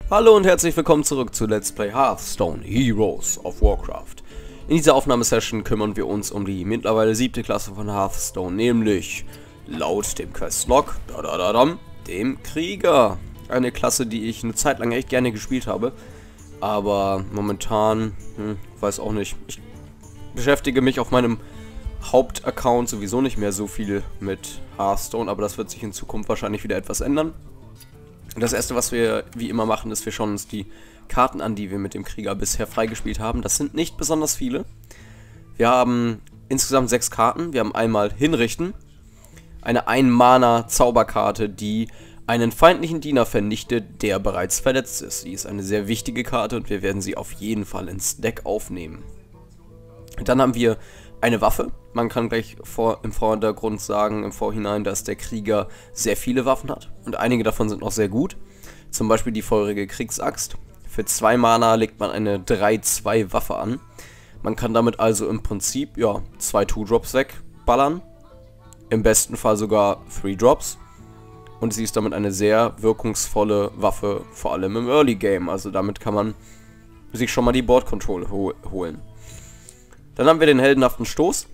Hallo und herzlich willkommen zurück zu Let's Play Hearthstone Heroes of Warcraft. In dieser Aufnahmesession kümmern wir uns um die mittlerweile 7. Klasse von Hearthstone, nämlich laut dem Questlog, dem Krieger. Eine Klasse, die ich eine Zeit lang echt gerne gespielt habe, aber momentan, weiß auch nicht. Ich beschäftige mich auf meinem Hauptaccount sowieso nicht mehr so viel mit Hearthstone, aber das wird sich in Zukunft wahrscheinlich wieder etwas ändern. Das erste, was wir wie immer machen, ist, wir schauen uns die Karten an, die wir mit dem Krieger bisher freigespielt haben. Das sind nicht besonders viele. Wir haben insgesamt 6 Karten. Wir haben einmal Hinrichten, eine 1-Mana-Zauberkarte, die einen feindlichen Diener vernichtet, der bereits verletzt ist. Sie ist eine sehr wichtige Karte und wir werden sie auf jeden Fall ins Deck aufnehmen. Dann haben wir eine Waffe. Man kann gleich im Vordergrund sagen, im Vorhinein, dass der Krieger sehr viele Waffen hat. Und einige davon sind auch sehr gut. Zum Beispiel die feurige Kriegsaxt. Für 2 Mana legt man eine 3-2 Waffe an. Man kann damit also im Prinzip, ja, 2 2-Drops wegballern. Im besten Fall sogar 3 Drops. Und sie ist damit eine sehr wirkungsvolle Waffe, vor allem im Early Game. Also damit kann man sich schon mal die Board Control holen. Dann haben wir den heldenhaften Stoß.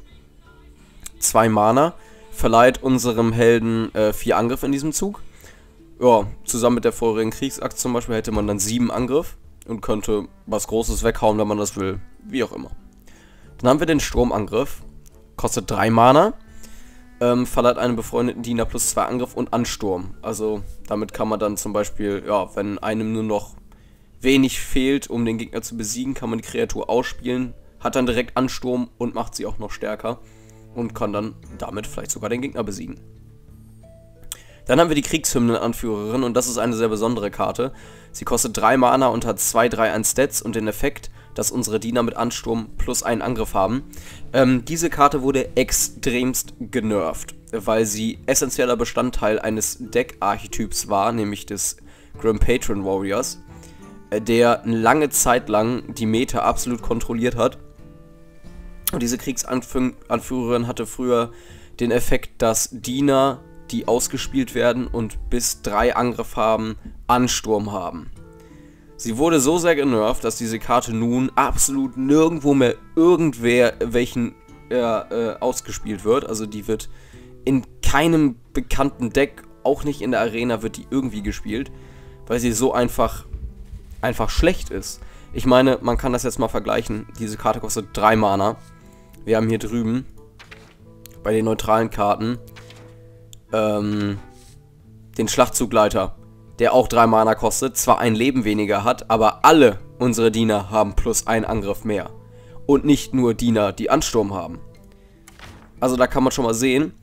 2 Mana. Verleiht unserem Helden 4 Angriff in diesem Zug. Ja, zusammen mit der feurigen Kriegsaxt zum Beispiel hätte man dann 7 Angriff. Und könnte was Großes weghauen, wenn man das will. Wie auch immer. Dann haben wir den Stromangriff. Kostet 3 Mana. Verleiht einem befreundeten Diener plus 2 Angriff und Ansturm. Also damit kann man dann zum Beispiel, ja, wenn einem nur noch wenig fehlt, um den Gegner zu besiegen, kann man die Kreatur ausspielen. Hat dann direkt Ansturm und macht sie auch noch stärker. Und kann dann damit vielleicht sogar den Gegner besiegen. Dann haben wir die Kriegshymnen-Anführerin und das ist eine sehr besondere Karte. Sie kostet 3 Mana und hat 2/3 an Stats und den Effekt, dass unsere Diener mit Ansturm plus einen Angriff haben. Diese Karte wurde extremst genervt, weil sie essentieller Bestandteil eines Deck-Archetyps war, nämlich des Grim Patron Warriors, der eine lange Zeit lang die Meta absolut kontrolliert hat. Und diese Kriegsanführerin hatte früher den Effekt, dass Diener, die ausgespielt werden und bis 3 Angriff haben, Ansturm haben. Sie wurde so sehr genervt, dass diese Karte nun absolut nirgendwo mehr welchen ausgespielt wird. Also die wird in keinem bekannten Deck, auch nicht in der Arena, wird die irgendwie gespielt, weil sie so einfach schlecht ist. Ich meine, man kann das jetzt mal vergleichen. Diese Karte kostet 3 Mana. Wir haben hier drüben bei den neutralen Karten den Schlachtzugleiter, der auch 3 Mana kostet, zwar ein Leben weniger hat, aber alle unsere Diener haben plus 1 Angriff mehr. Und nicht nur Diener, die Ansturm haben. Also da kann man schon mal sehen,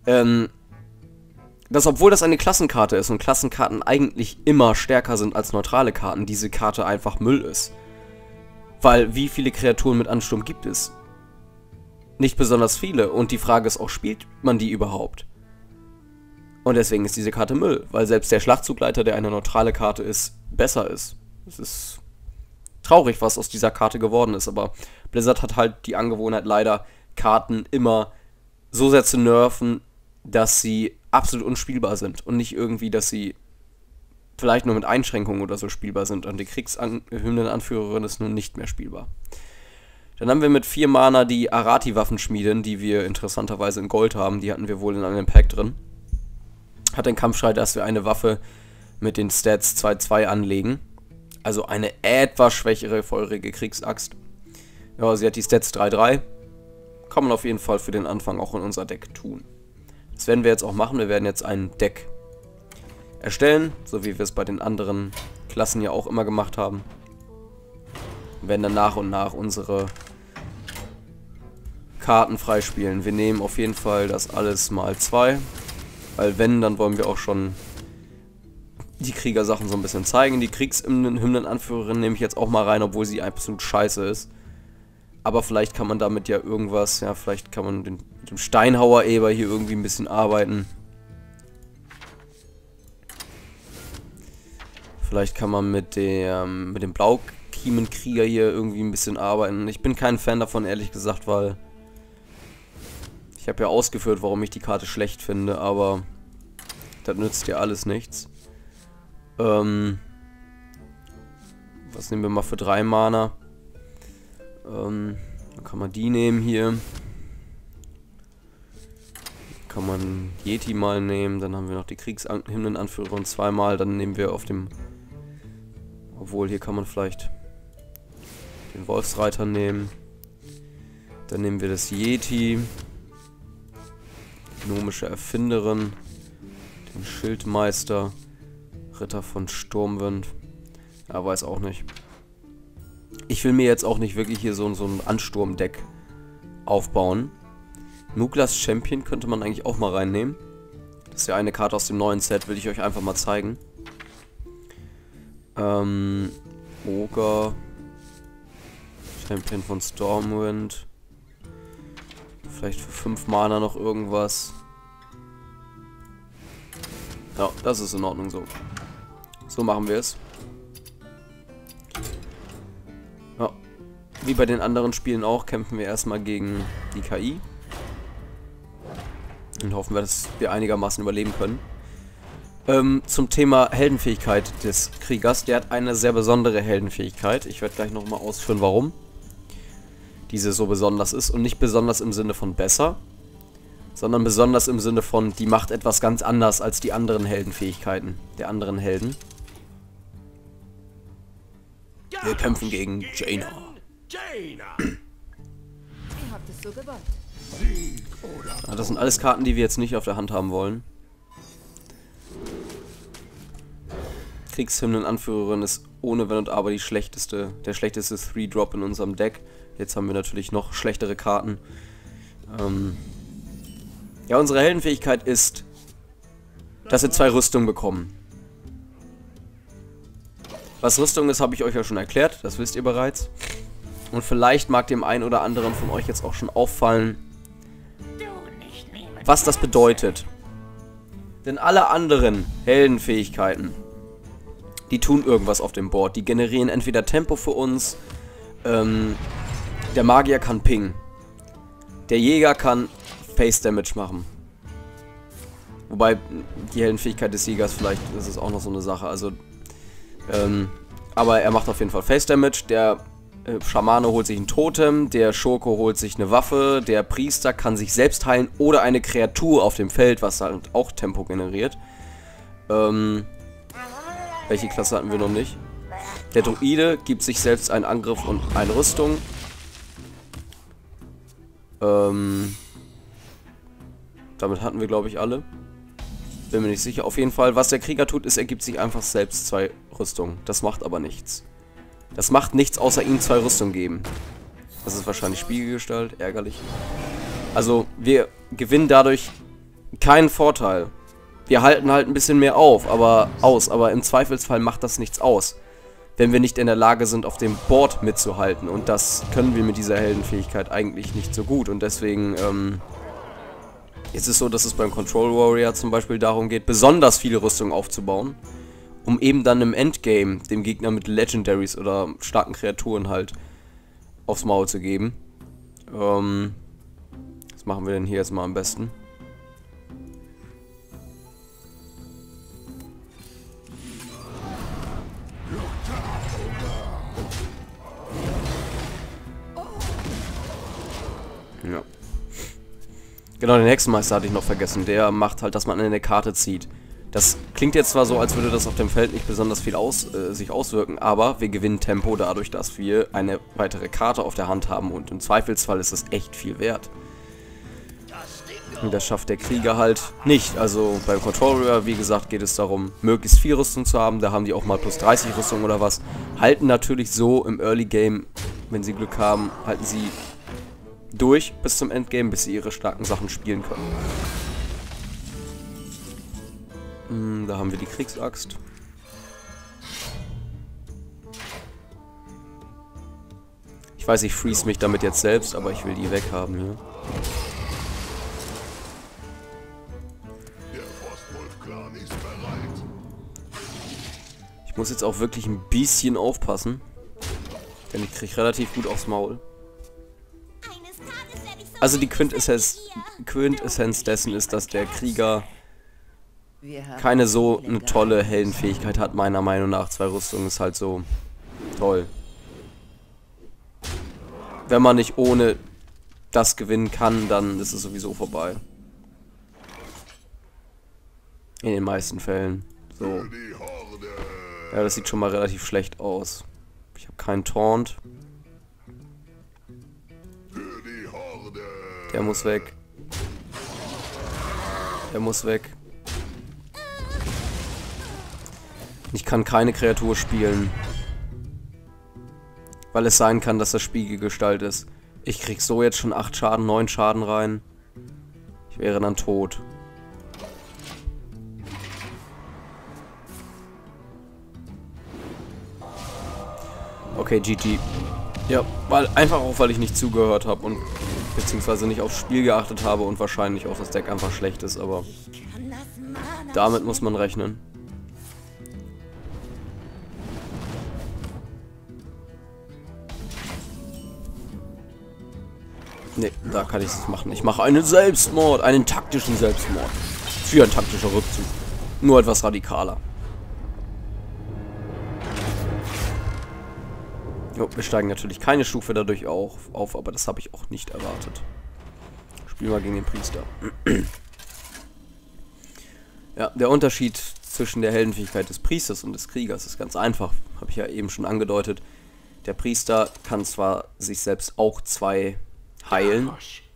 dass obwohl das eine Klassenkarte ist und Klassenkarten eigentlich immer stärker sind als neutrale Karten, diese Karte einfach Müll ist. Weil wie viele Kreaturen mit Ansturm gibt es? Nicht besonders viele. Und die Frage ist auch, spielt man die überhaupt? Und deswegen ist diese Karte Müll, weil selbst der Schlachtzugleiter, der eine neutrale Karte ist, besser ist. Es ist traurig, was aus dieser Karte geworden ist, aber Blizzard hat halt die Angewohnheit leider, Karten immer so sehr zu nerven, dass sie absolut unspielbar sind und nicht irgendwie, dass sie vielleicht nur mit Einschränkungen oder so spielbar sind und die Kriegshymnen-Anführerin ist nun nicht mehr spielbar. Dann haben wir mit 4 Mana die Arati-Waffenschmiedin, die wir interessanterweise in Gold haben, die hatten wir wohl in einem Pack drin. Hat den Kampfschrei, dass wir eine Waffe mit den Stats 2/2 anlegen. Also eine etwas schwächere feurige Kriegsaxt. Ja, sie hat die Stats 3/3. Kann man auf jeden Fall für den Anfang auch in unser Deck tun. Das werden wir jetzt auch machen. Wir werden jetzt ein Deck erstellen, so wie wir es bei den anderen Klassen ja auch immer gemacht haben. Wir werden dann nach und nach unsere Karten freispielen. Wir nehmen auf jeden Fall das alles mal 2. Weil wenn, dann wollen wir auch schon die Kriegersachen so ein bisschen zeigen. Die Kriegshymnen-Anführerin nehme ich jetzt auch mal rein, obwohl sie absolut scheiße ist. Aber vielleicht kann man damit ja irgendwas, ja, vielleicht kann man mit dem Steinhauer-Eber hier irgendwie ein bisschen arbeiten. Vielleicht kann man mit dem Blaukiemenkrieger hier irgendwie ein bisschen arbeiten. Ich bin kein Fan davon, ehrlich gesagt, weil ich habe ja ausgeführt, warum ich die Karte schlecht finde, aber das nützt ja alles nichts. Das nehmen wir mal für 3 Mana. Dann kann man die nehmen hier. Kann man Yeti mal nehmen. Dann haben wir noch die Kriegshymnen-Anführerin 2 Mal. Dann nehmen wir auf dem... Obwohl, hier kann man vielleicht den Wolfsreiter nehmen. Dann nehmen wir das Yeti. Gnomische Erfinderin. Den Schildmeister. Ritter von Sturmwind. Ja, weiß auch nicht. Ich will mir jetzt auch nicht wirklich hier so ein Ansturmdeck aufbauen. Nuklas Champion könnte man eigentlich auch mal reinnehmen. Das ist ja eine Karte aus dem neuen Set, will ich euch einfach mal zeigen. Ogre. Champion von Stormwind. Vielleicht für 5 Mana noch irgendwas. Ja, das ist in Ordnung so. So machen wir es. Ja. Wie bei den anderen Spielen auch, kämpfen wir erstmal gegen die KI. Und hoffen wir, dass wir einigermaßen überleben können. Zum Thema Heldenfähigkeit des Kriegers. Der hat eine sehr besondere Heldenfähigkeit. Ich werde gleich nochmal ausführen, warum diese so besonders ist. Und nicht besonders im Sinne von besser, sondern besonders im Sinne von, die macht etwas ganz anders als die anderen Heldenfähigkeiten der anderen Helden. Wir kämpfen gegen Jaina. Ja, das sind alles Karten, die wir jetzt nicht auf der Hand haben wollen. Kriegshymnen-Anführerin ist ohne Wenn und Aber der schlechteste 3-Drop in unserem Deck. Jetzt haben wir natürlich noch schlechtere Karten. Ja, unsere Heldenfähigkeit ist, dass wir 2 Rüstungen bekommen. Was Rüstung ist, habe ich euch ja schon erklärt. Das wisst ihr bereits. Und vielleicht mag dem einen oder anderen von euch jetzt auch schon auffallen, was das bedeutet. Denn alle anderen Heldenfähigkeiten, die tun irgendwas auf dem Board. Die generieren entweder Tempo für uns, der Magier kann Ping, der Jäger kann Face Damage machen. Wobei die Heldenfähigkeit des Jägers vielleicht, das ist auch noch so eine Sache, also aber er macht auf jeden Fall Face Damage, der Schamane holt sich ein Totem, der Schurke holt sich eine Waffe, der Priester kann sich selbst heilen oder eine Kreatur auf dem Feld, was halt auch Tempo generiert. Welche Klasse hatten wir noch nicht? Der Druide gibt sich selbst einen Angriff und eine Rüstung. Damit hatten wir, glaube ich, alle. Bin mir nicht sicher. Auf jeden Fall, was der Krieger tut, ist, er gibt sich einfach selbst 2 Rüstungen. Das macht aber nichts. Das macht nichts, außer ihm 2 Rüstungen geben. Das ist wahrscheinlich Spiegelgestalt. Ärgerlich. Also, wir gewinnen dadurch keinen Vorteil. Wir halten halt ein bisschen mehr aber im Zweifelsfall macht das nichts aus. Wenn wir nicht in der Lage sind, auf dem Board mitzuhalten. Und das können wir mit dieser Heldenfähigkeit eigentlich nicht so gut. Und deswegen, ist es so, dass es beim Control Warrior zum Beispiel darum geht, besonders viele Rüstungen aufzubauen, um eben dann im Endgame dem Gegner mit Legendaries oder starken Kreaturen halt aufs Maul zu geben. Was machen wir denn hier jetzt mal am besten? Ja. Genau, den Hexenmeister hatte ich noch vergessen. Der macht halt, dass man eine Karte zieht. Das klingt jetzt zwar so, als würde das auf dem Feld nicht besonders viel sich auswirken, aber wir gewinnen Tempo dadurch, dass wir eine weitere Karte auf der Hand haben und im Zweifelsfall ist es echt viel wert. Und das schafft der Krieger halt nicht. Also beim Controller, wie gesagt, geht es darum, möglichst viel Rüstung zu haben. Da haben die auch mal plus 30 Rüstung oder was. Halten natürlich so im Early Game, wenn sie Glück haben, halten sie durch bis zum Endgame, bis sie ihre starken Sachen spielen können. Da haben wir die Kriegsaxt. Ich weiß, ich freeze mich damit jetzt selbst, aber ich will die weghaben hier. Ich muss jetzt auch wirklich ein bisschen aufpassen, denn ich kriege relativ gut aufs Maul. Also die Quintessenz dessen ist, dass der Krieger keine so eine tolle Heldenfähigkeit hat, meiner Meinung nach. 2 Rüstungen ist halt so Toll. Wenn man nicht ohne das gewinnen kann, dann ist es sowieso vorbei. In den meisten Fällen. So. Ja, das sieht schon mal relativ schlecht aus. Ich habe keinen Taunt. Der muss weg. Der muss weg. Ich kann keine Kreatur spielen. Weil es sein kann, dass das Spiegelgestalt ist. Ich krieg so jetzt schon 8 Schaden, 9 Schaden rein. Ich wäre dann tot. Okay, GG. Ja, einfach auch, weil ich nicht zugehört habe und beziehungsweise nicht aufs Spiel geachtet habe und wahrscheinlich auch das Deck einfach schlecht ist, aber damit muss man rechnen. Ne, da kann ich es machen. Ich mache einen Selbstmord, einen taktischen Selbstmord. Für ein taktischer Rückzug. Nur etwas radikaler. Jo, wir steigen natürlich keine Stufe dadurch auf, aber das habe ich auch nicht erwartet. Spielen wir gegen den Priester. Ja, der Unterschied zwischen der Heldenfähigkeit des Priesters und des Kriegers ist ganz einfach. Habe ich ja eben schon angedeutet. Der Priester kann zwar sich selbst auch 2 heilen.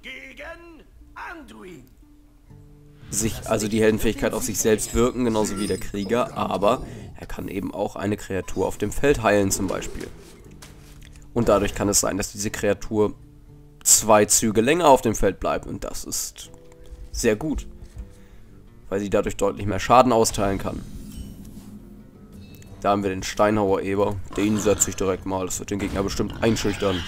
Also die Heldenfähigkeit auf sich selbst wirken, genauso wie der Krieger, aber er kann eben auch eine Kreatur auf dem Feld heilen zum Beispiel. Und dadurch kann es sein, dass diese Kreatur 2 Züge länger auf dem Feld bleibt. Und das ist sehr gut. Weil sie dadurch deutlich mehr Schaden austeilen kann. Da haben wir den Steinhauer Eber. Den setze ich direkt mal. Das wird den Gegner bestimmt einschüchtern.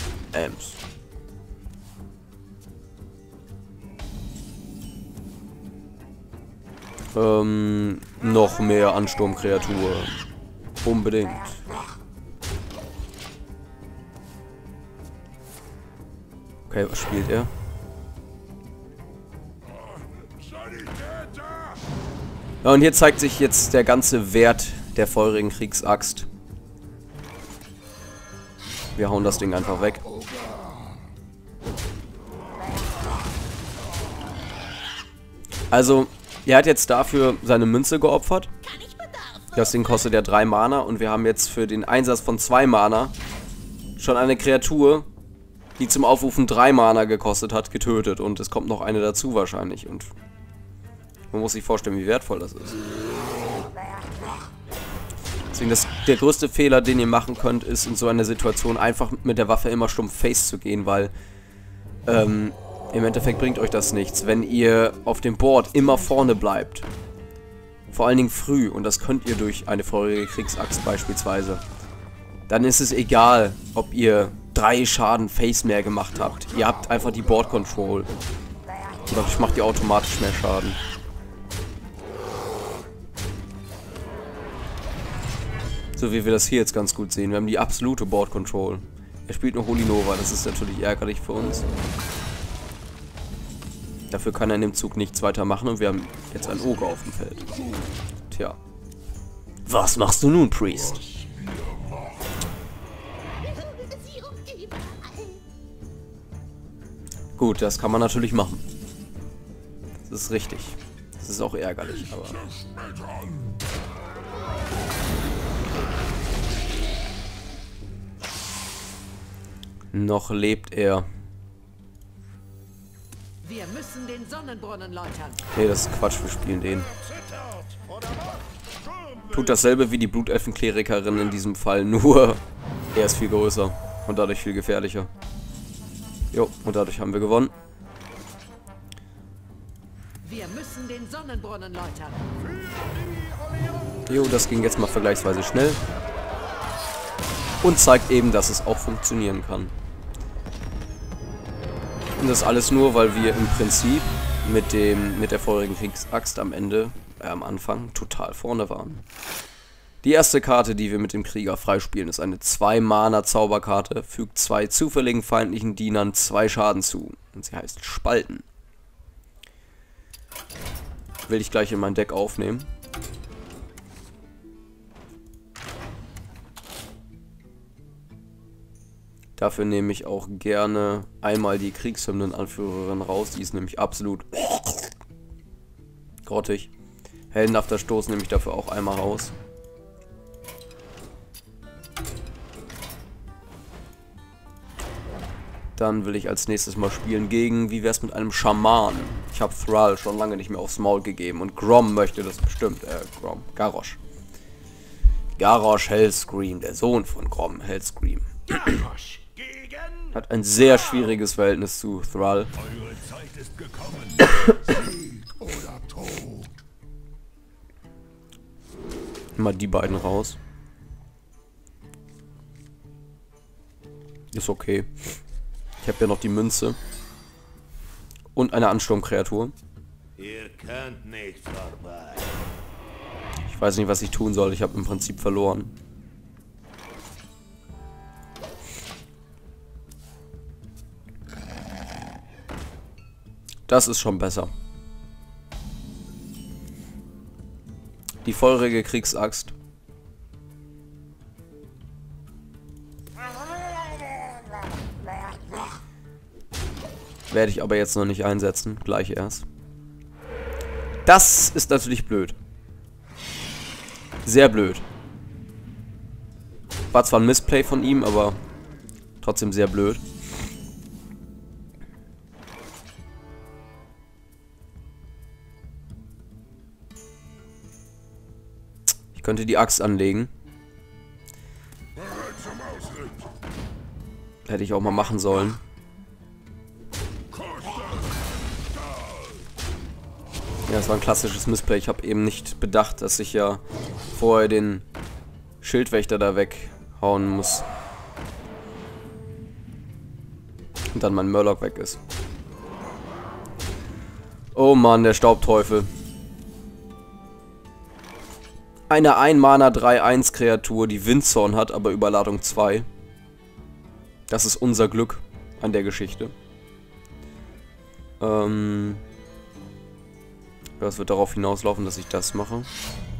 Noch mehr Ansturmkreatur. Unbedingt. Okay, was spielt er? Ja, und hier zeigt sich jetzt der ganze Wert der feurigen Kriegsaxt. Wir hauen das Ding einfach weg. Also, er hat jetzt dafür seine Münze geopfert. Das Ding kostet ja 3 Mana und wir haben jetzt für den Einsatz von 2 Mana schon eine Kreatur, die zum Aufrufen 3 Mana gekostet hat, getötet. Und es kommt noch eine dazu wahrscheinlich. Und man muss sich vorstellen, wie wertvoll das ist. Deswegen, der größte Fehler, den ihr machen könnt, ist in so einer Situation einfach mit der Waffe immer stumpf Face zu gehen, weil im Endeffekt bringt euch das nichts. Wenn ihr auf dem Board immer vorne bleibt, vor allen Dingen früh, und das könnt ihr durch eine feurige Kriegsaxt beispielsweise, dann ist es egal, ob ihr 3 Schaden Face mehr gemacht habt. Ihr habt einfach die Board Control. Und dadurch macht ihr automatisch mehr Schaden. So wie wir das hier jetzt ganz gut sehen. Wir haben die absolute Board Control. Er spielt noch Holy Nova, das ist natürlich ärgerlich für uns. Dafür kann er in dem Zug nichts weiter machen und wir haben jetzt einen Ogre auf dem Feld. Tja. Was machst du nun, Priest? Gut, das kann man natürlich machen. Das ist richtig. Das ist auch ärgerlich, aber... Noch lebt er. Wir müssen den Sonnenbrunnen läutern. Nee, das ist Quatsch, wir spielen den. Tut dasselbe wie die Blutelfenklerikerin in diesem Fall, nur er ist viel größer und dadurch viel gefährlicher. Jo, und dadurch haben wir gewonnen. Wir müssen den Sonnenbrunnen läutern. Jo, das ging jetzt mal vergleichsweise schnell. Und zeigt eben, dass es auch funktionieren kann. Und das alles nur, weil wir im Prinzip mit der feurigen Kriegsaxt am Ende, am Anfang, total vorne waren. Die erste Karte, die wir mit dem Krieger freispielen, ist eine 2-Mana-Zauberkarte, fügt 2 zufälligen feindlichen Dienern 2 Schaden zu. Und sie heißt Spalten. Will ich gleich in mein Deck aufnehmen. Dafür nehme ich auch gerne einmal die Kriegshymnen-Anführerin raus. Die ist nämlich absolut grottig. Heldenhafter Stoß nehme ich dafür auch einmal raus. Dann will ich als nächstes mal spielen gegen, wie wär's mit einem Schaman? Ich habe Thrall schon lange nicht mehr aufs Maul gegeben und Grom möchte das bestimmt. Garrosh. Garrosh Hellscream, der Sohn von Grom Hellscream. Hat ein sehr schwieriges Verhältnis zu Thrall. Eure Zeit ist gekommen. Sieg oder Tod. Mal die beiden raus. Ist okay. Ich habe ja noch die Münze. Und eine Ansturmkreatur. Ihr könnt nicht vorbei. Ich weiß nicht, was ich tun soll. Ich habe im Prinzip verloren. Das ist schon besser. Die feurige Kriegsaxt. Werde ich aber jetzt noch nicht einsetzen. Gleich erst. Das ist natürlich blöd. Sehr blöd. War zwar ein Missplay von ihm, aber trotzdem sehr blöd. Ich könnte die Axt anlegen. Hätte ich auch mal machen sollen. Ja, das war ein klassisches Missplay. Ich habe eben nicht bedacht, dass ich ja vorher den Schildwächter da weghauen muss. Und dann mein Murloc weg ist. Oh Mann, der Staubteufel. Eine 1-Mana 3/1 Kreatur, die Windzorn hat, aber Überladung 2. Das ist unser Glück an der Geschichte. Ja, es wird darauf hinauslaufen, dass ich das mache.